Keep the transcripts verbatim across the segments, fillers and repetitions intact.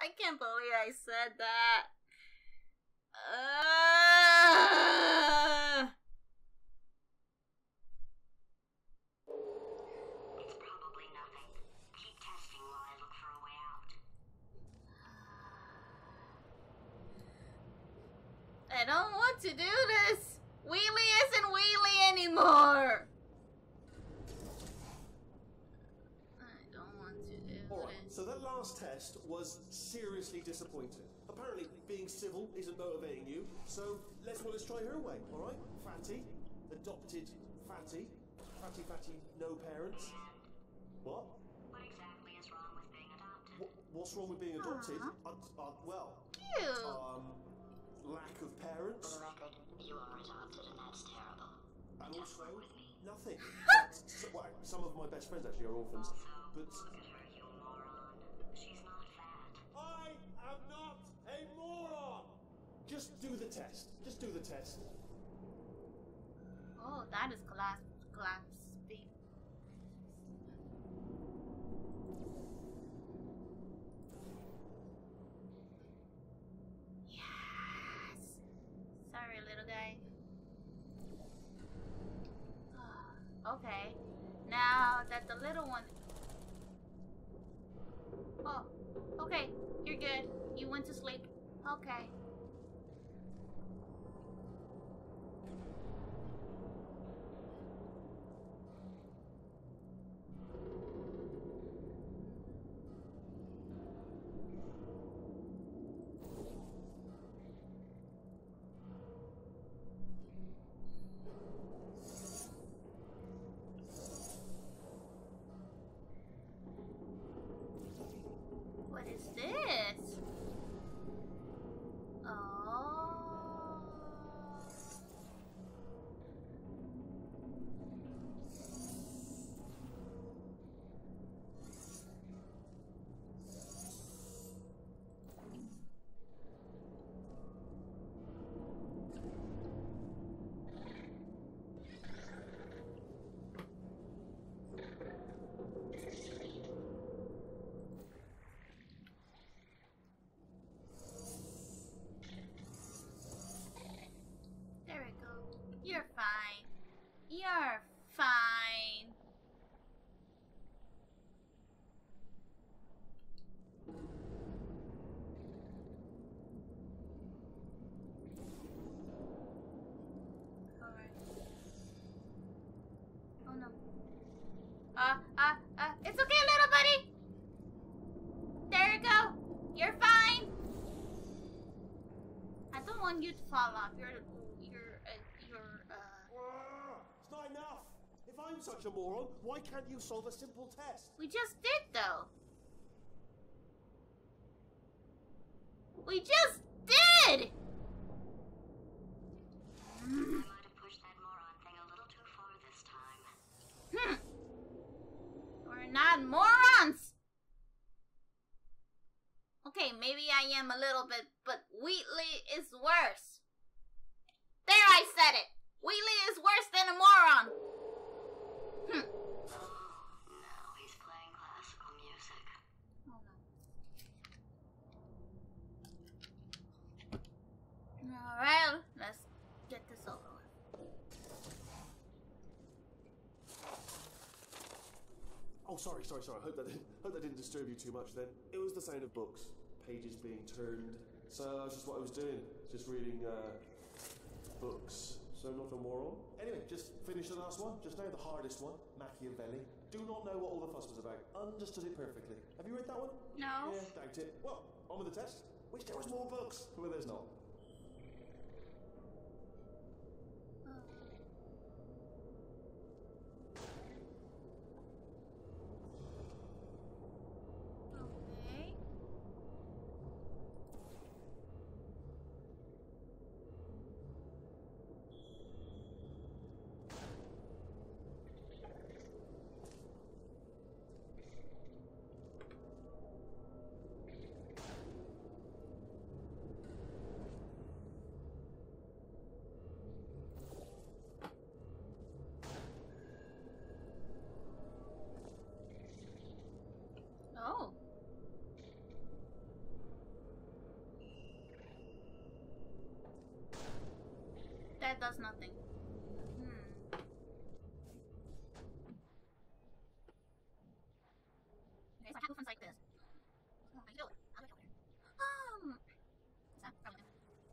I can't believe I said that. Uh... It's probably nothing. Keep testing while I look for a way out. I don't want to do this. Wheelie isn't Wheelie anymore. I don't want to do Alright, this. so that last test was seriously disappointing. Apparently, being civil isn't motivating you, so let's well, let's try her way, alright? Fatty, adopted Fatty, Fatty Fatty, no parents. What? What exactly is wrong with being adopted? What, what's wrong with being adopted? Aww. Uh, uh, well, Cute. um, lack of parents, For the record, you are adopted and that's terrible. and Don't also work with me. nothing. That's- so- well, some of my best friends actually are orphans, Also, but look at her, you moron. She's not fat. I am not a moron. Just do the test. Just do the test. Oh, that is class, class speed. Yes. Sorry, little guy. Okay. Now that the little one. Oh, okay. You're good. You went to sleep. Okay. What is this? Oh. There we go. You're fine. You're fine. Alright. Oh no. Uh, uh, uh, it's okay, little buddy. There you go. You're fine. I don't want you to fall off. You're, you're, uh, you're, uh... Ah, it's not enough. If I'm such a moron, why can't you solve a simple test? We just did, though. We just did! I might have pushed that moron thing a little too far this time. Hmm. We're not morons! Okay, maybe I am a little bit, but Wheatley is worse. There, I said it! Wheatley is worse than a moron! Hmm. Now he's playing classical music. Hold on. Alright, let's get this over with. Oh, sorry, sorry, sorry. I hope that didn't, hope that didn't disturb you too much then. It was the sound of books, pages being turned. So that's just what I was doing, just reading uh, books. So not a moron. Anyway, just finished the last one, just now, the hardest one, Machiavelli. Do not know what all the fuss was about. Understood it perfectly. Have you read that one? No. Yeah, doubt it. Well, on with the test. Wish there was more books. Well, there's not. Okay. does nothing. Hmm. Okay, so I have movements like this. How do I do it? How do I do it? Um. Is that probably?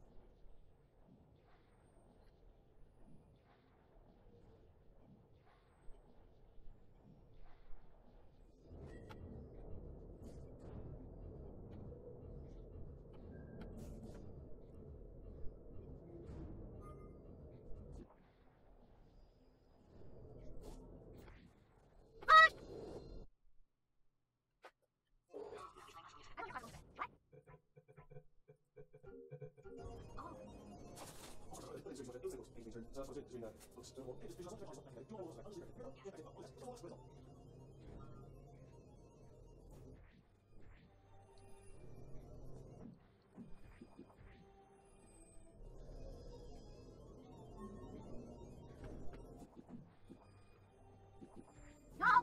No.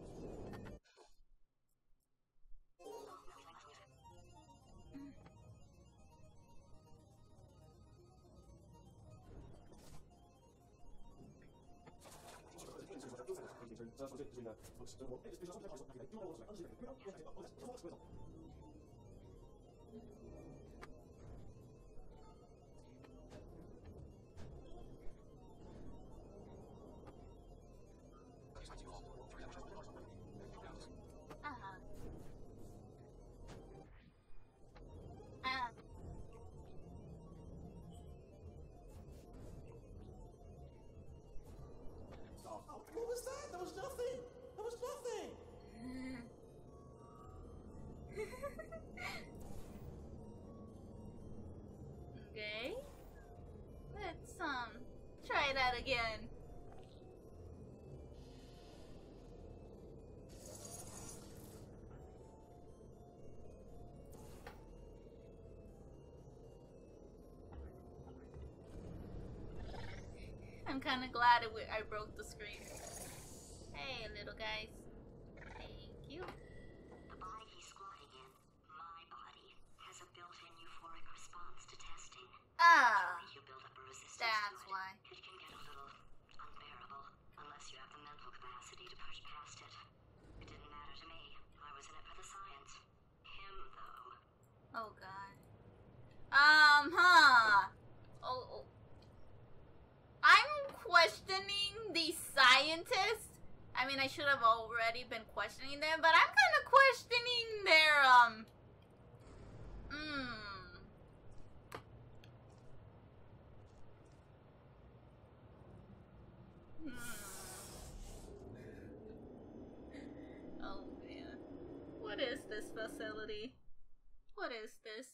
Uh-huh. Uh. What was that? That was nothing! That was nothing! Okay. Let's um try that again. I'm kind of glad it w I broke the screen. Hey, little guys. Thank you. The body he's squatting in, my body, has a built-in euphoric response to testing. Ah, You build up a resistance that's to it. why. It can get a little unbearable unless you have the mental capacity to push past it. It didn't matter to me. I was in it for the science. Him, though. Oh god. Um, huh. Oh, oh. I'm questioning the scientists. I mean, I should have already been questioning them, but I'm kind of questioning their, um... Hmm. Hmm. Oh, man. What is this facility? What is this?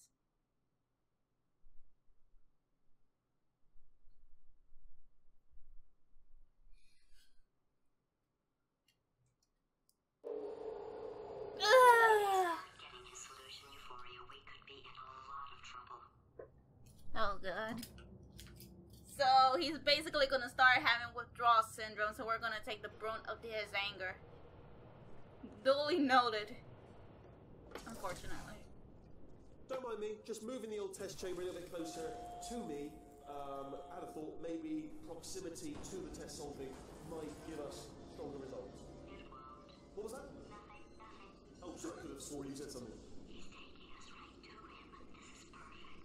Ugh. Getting his solution euphoria, we could be in a lot of trouble. Oh god. So he's basically gonna start having withdrawal syndrome, so we're gonna take the brunt of his anger. Duly noted. Unfortunately. Don't mind me, just moving the old test chamber a little bit closer to me. Um, I had a thought maybe proximity to the test solving might give us stronger results. It won't. What was that? Nothing, nothing. Oh, sorry, I could have sworn you said something. He's taking us right to him. This is perfect.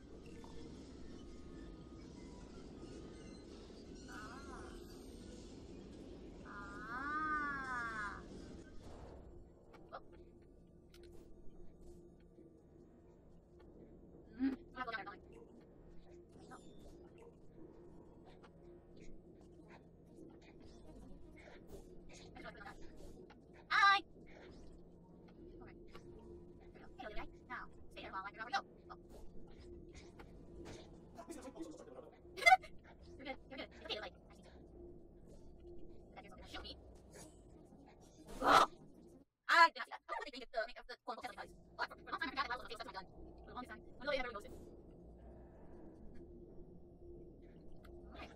Ah. Ah. Oh. Mm. I'm not going there, no. Hi. Okay. There we go. Hey, little guy. Now, stay there while I figure out where to go. Oh. You're good. You're good. It's okay, like, I see. That you're gonna shoot me. Oh! I did not see that. I don't think it's the make of the quote unquote testing device. But for, for a long time I forgot that I was supposed to test my gun. For the longest time. I really never really noticed it. Okay.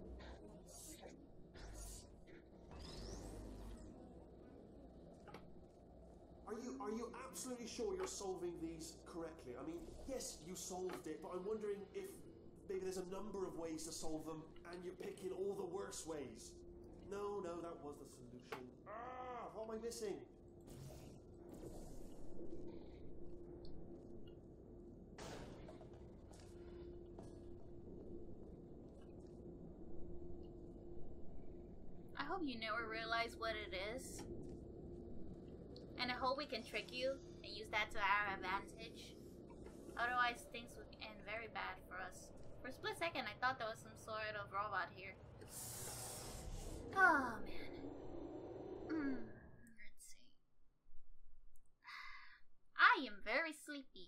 Are you are you absolutely sure you're solving these correctly? I mean, yes, you solved it, but I'm wondering if maybe there's a number of ways to solve them, and you're picking all the worst ways. No, no, that was the solution. Ah, what am I missing? I hope you never realize what it is. And I hope we can trick you and use that to our advantage. Otherwise, things would end very bad for us. For a split second, I thought there was some sort of robot here. Oh, man. Mm, let's see. I am very sleepy.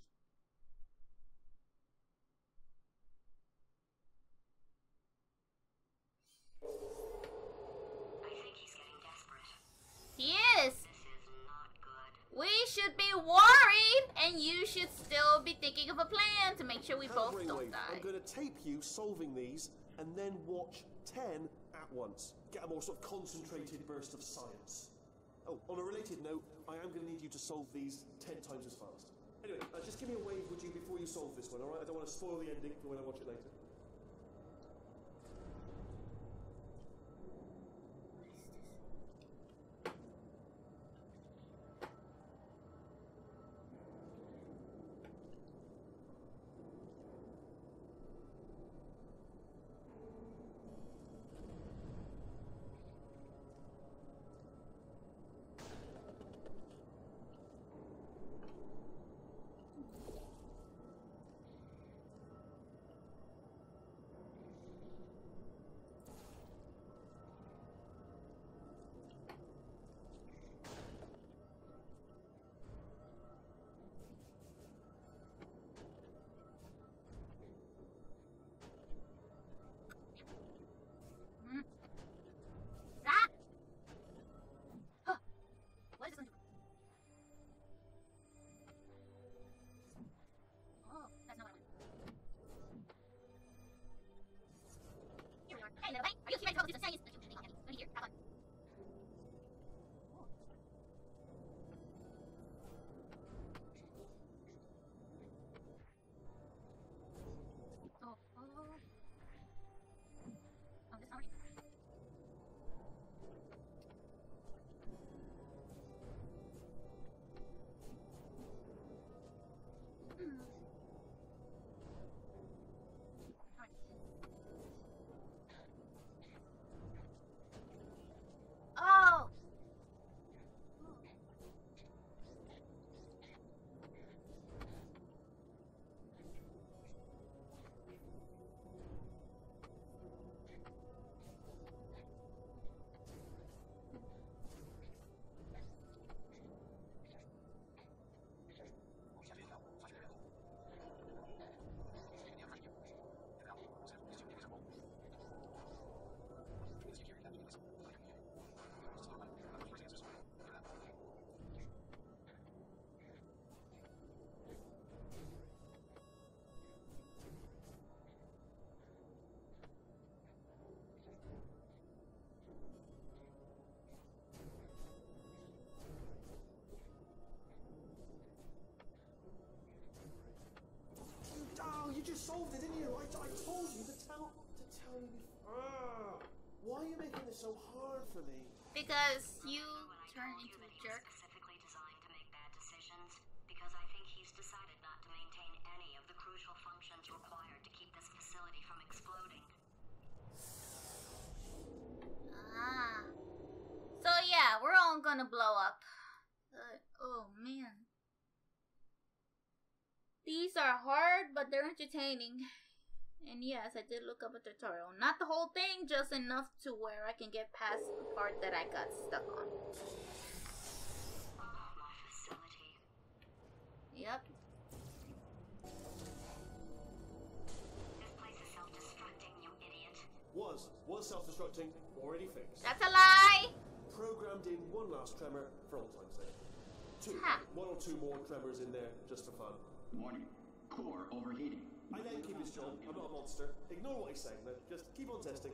I think he's getting desperate. He is! This is not good. We should be worried, and you should still be thinking of a plan to make sure we Hello, both don't Brainwave. die. I'm going to tape you solving these, and then watch ten at once. Get a more sort of concentrated burst of science. Oh, on a related note, I am going to need you to solve these ten times as fast. Anyway, uh, just give me a wave, would you, before you solve this one, alright? I don't want to spoil the ending for when I watch it later. Ah! Huh. What is this? Oh, that's not what I want. Here we are. Hey, little buddy. Are you ready to roll this science? Let me hear. Have fun. Oh, oh. Oh, this already. Hmm. Alright. Oh! Oh, you just solved it, didn't you? I, I told you to tell to tell me before. Ah, why are you making this so hard for me? Because you When I turned told you into a that he was jerk. specifically designed to make bad decisions, because I think he's decided not to maintain any of the crucial functions required to keep this facility from exploding. Ah. So yeah, we're all gonna blow up. Uh, oh man. These are hard, but they're entertaining. And yes, I did look up a tutorial. Not the whole thing, just enough to where I can get past the part that I got stuck on. Oh, my facility. Yep. This place is self-destructing, you idiot. Was was self-destructing, already fixed. That's a lie! Programmed in one last tremor for old time's sake. Two, Ha. one or two more tremors in there just for fun. Warning. Core overheating. I let him keep his job. I'm not a monster. Ignore what he's saying. Now, just keep on testing.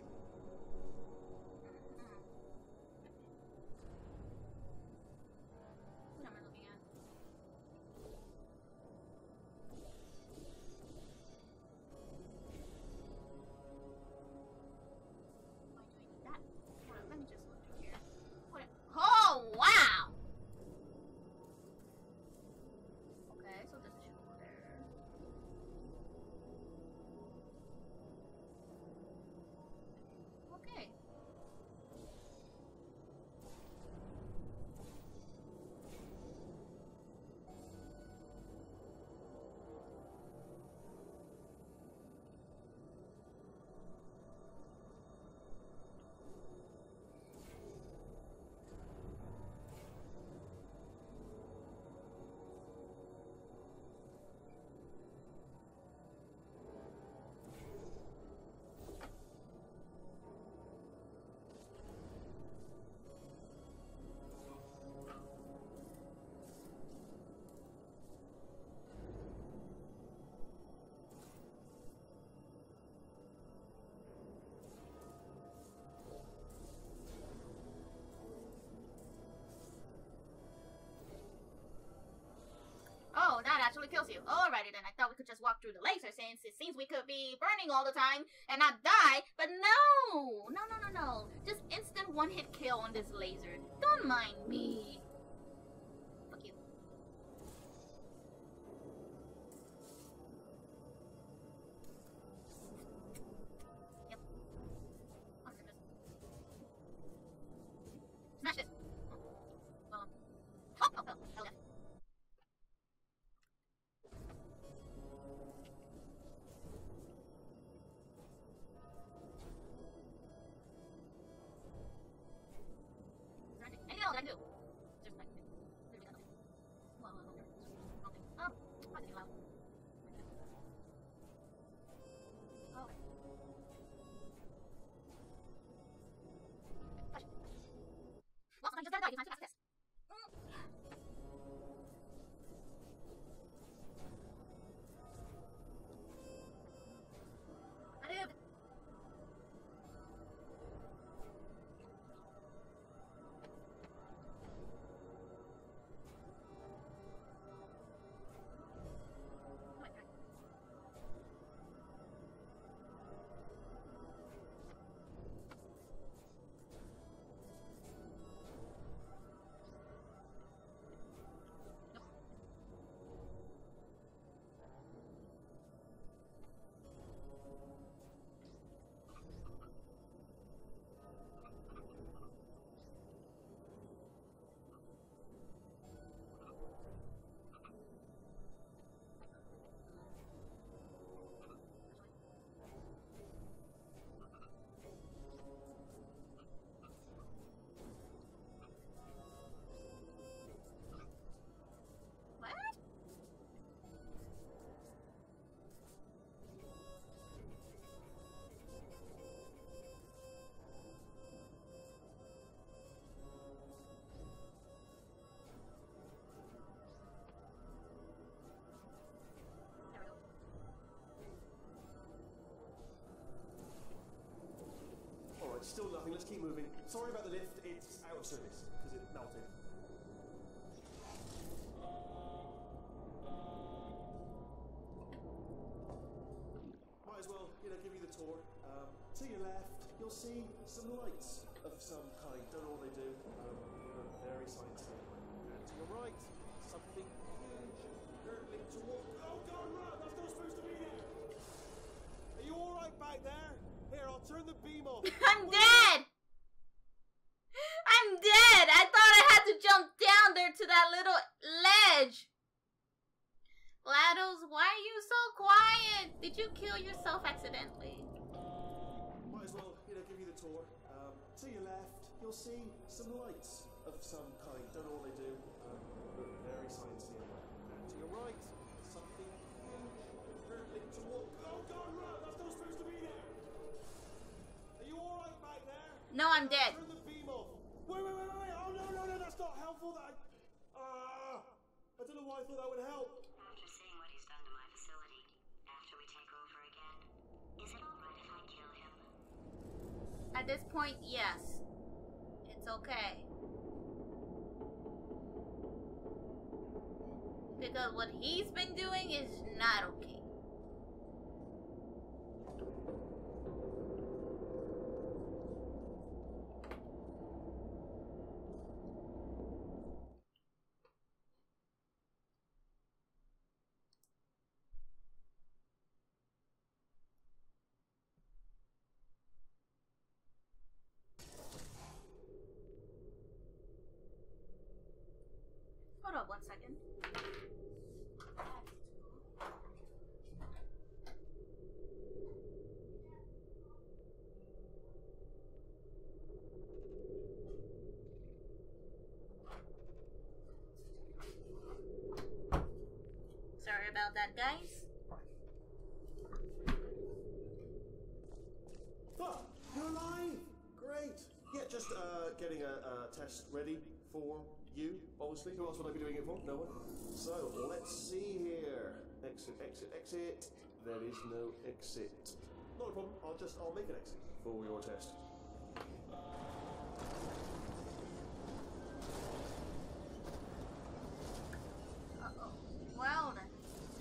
What am I looking at? kills you. Alrighty then, I thought we could just walk through the laser since it seems we could be burning all the time and not die, but no! No, no, no, no. Just instant one-hit kill on this laser. Don't mind me. Fuck you. Yep. Smash this. Um. Oh, oh, oh, hell yeah. Anything else I can do? Just like, literally nothing. Well, I wonder. Nothing. Oh, why is it loud? Oh, okay. Push. Well, sometimes you just gotta die. You have to pass this. I did. What? There we go. Alright, still nothing. Let's keep moving. Sorry about the lift. It's out of service because it melted. Might as well, you know, give you the tour. Um, to your left, you'll see some lights of some kind. Don't know what they do. Um, you know, very sciencey. And to your right, something huge hurtling toward. Oh God, run! That's not supposed to be there. Are you all right back there? Here, I'll turn the beam off. I'm dead! I'm dead! I thought I had to jump down there to that little ledge. GLaDOS, why are you so quiet? Did you kill yourself accidentally? Might as well, you know, give you the tour. Um, to your left, you'll see some lights of some kind. Don't know what they do. Um, very sciencey. And to your right, something huge hurtling toward. Oh God, run! That's not supposed to be there. Are you all right back there? No, I'm dead. Turn the beam off. Wait, wait, wait, wait! Oh no, no, no! That's not helpful. That. Ah! I don't know why I thought that would help. After seeing what he's done to my facility, after we take over again, is it alright if I kill him? At this point, yes. It's okay. Because what he's been doing is not okay. Hold on one second. Sorry about that, guys. Ah, you're alive! Great! Yeah, just uh, getting a, a test ready for you, obviously. Who else would I be doing it for? No one. So, let's see here. Exit, exit, exit. There is no exit. Not a problem. I'll just, I'll make an exit for your test. Uh-oh. Well then.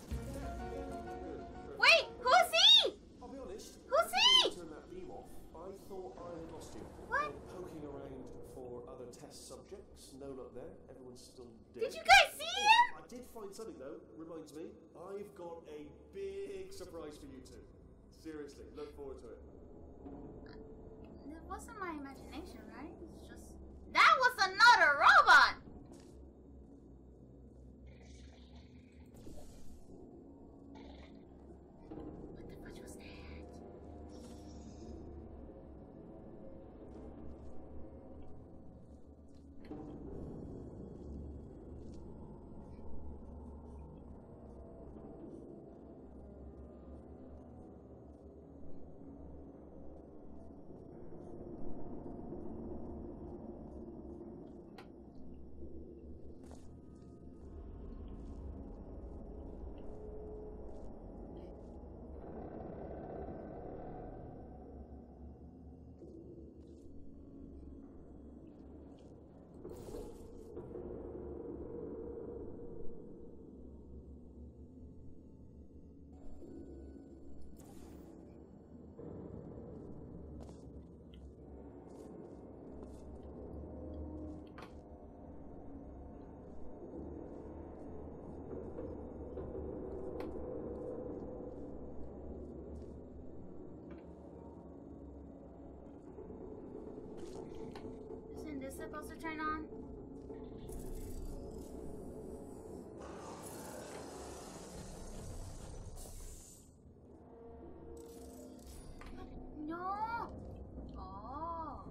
still dead. Did you guys see him? I did find something though. Reminds me, I've got a big surprise for you two. Seriously, look forward to it. It wasn't my imagination, right? It's just that was another robot. What the fudge was that? Isn't this supposed to turn on? No. Oh.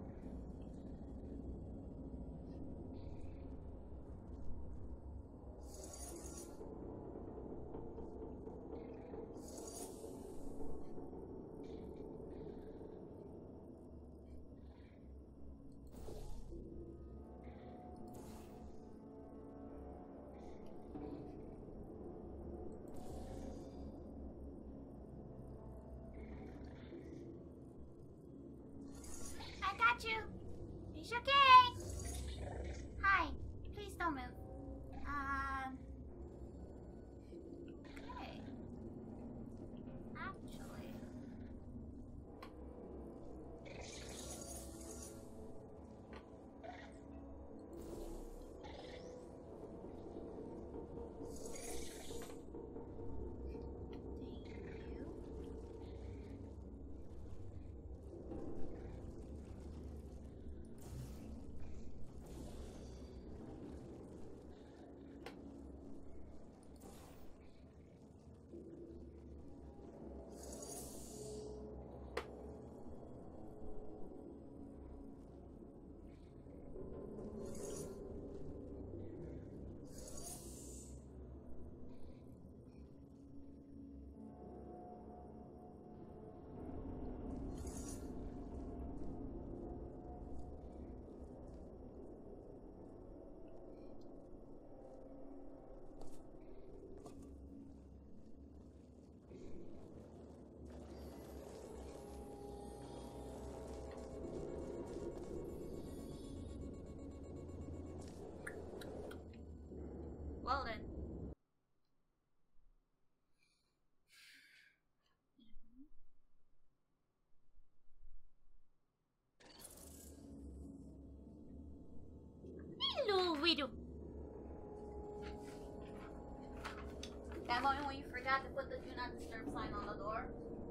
I got you. It's okay. Hi. Please don't move. Um. Okay. Actually. Thank you. Well then. Hello, widow. That moment when you forgot to put the do not disturb sign on the door.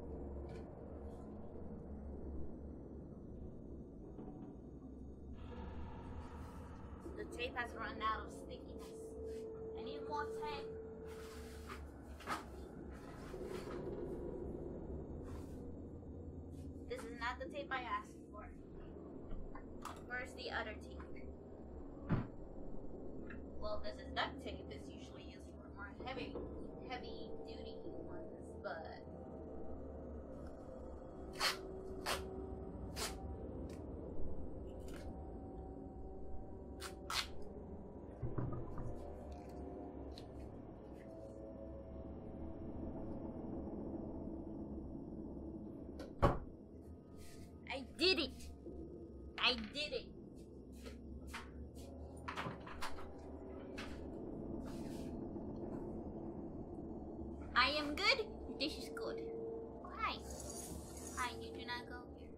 The tape has run out of stickiness. I need more tape. This is not the tape I asked for. Where's the other tape? Well, this is duct tape. It's usually used for more heavy, heavy duty ones, but. I did it! I did it! I am good. This is good. Oh, hi. Hi, you do not go here.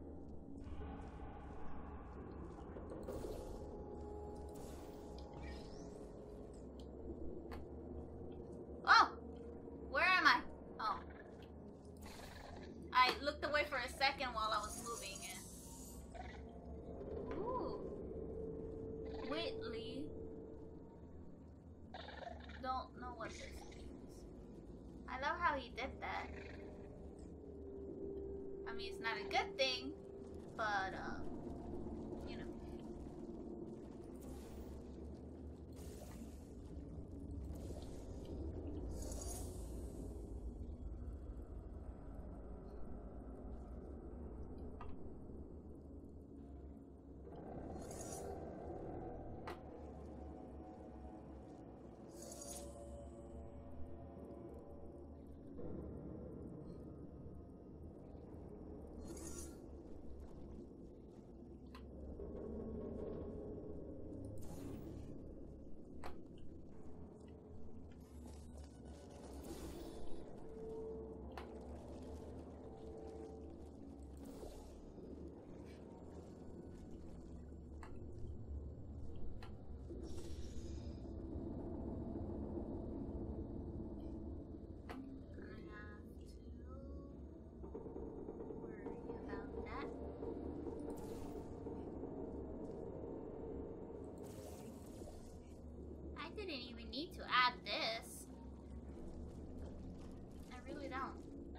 looked away for a second while I was moving. Ooh. Whitley. Don't know what this means. I love how he did that. I mean, it's not a good thing, but, uh, you know. I didn't even need to add this. I really don't.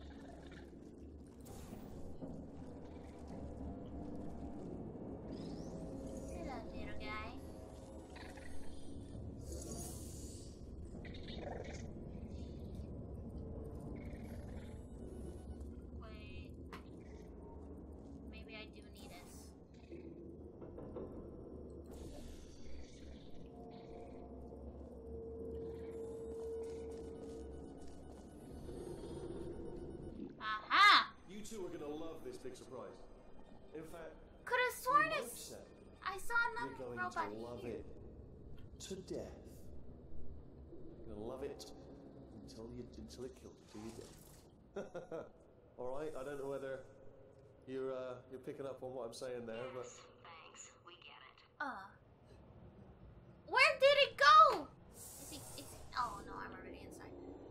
Hello, little guy. Wait. Maybe I do need this. You two are gonna love this big surprise. In fact, could have sworn you it's. might say I saw you're another going robot to love here. it to death. You're gonna love it until you until it kills you, till you dead. All right. I don't know whether you're uh, you're picking up on what I'm saying there, but Yes, thanks. We get it. Uh. Where did it go? Is he? Is he, oh no, I'm already inside.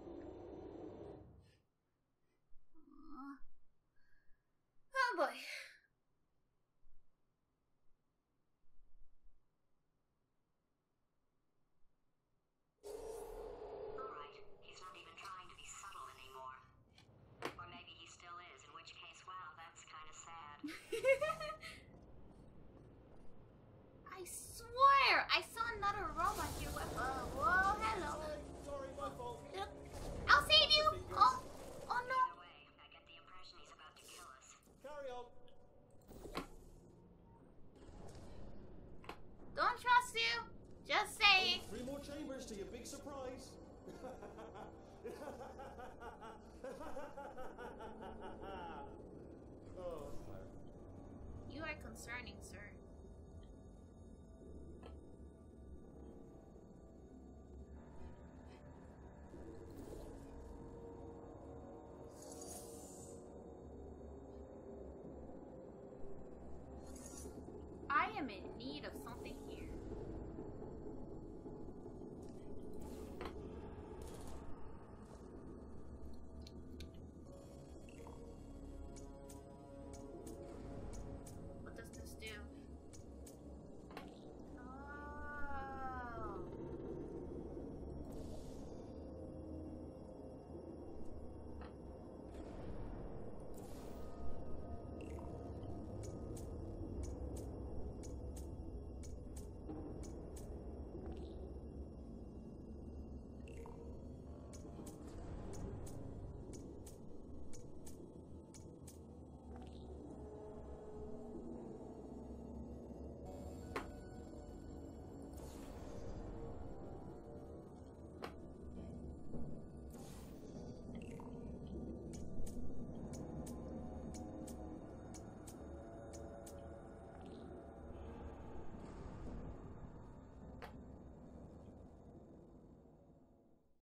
Uh, oh boy. Alright, he's not even trying to be subtle anymore. Or maybe he still is, in which case, wow, that's kind of sad. I swear, I saw another robot here. With, uh, whoa, hello. sorry, my fault. Look, I'll save you. Oh, oh no. Either way, I get the impression he's about to kill us. Carry on. Don't trust you. Just saying. Three more chambers to your big surprise. Oh, that's fire. You are concerning, sir. I am in need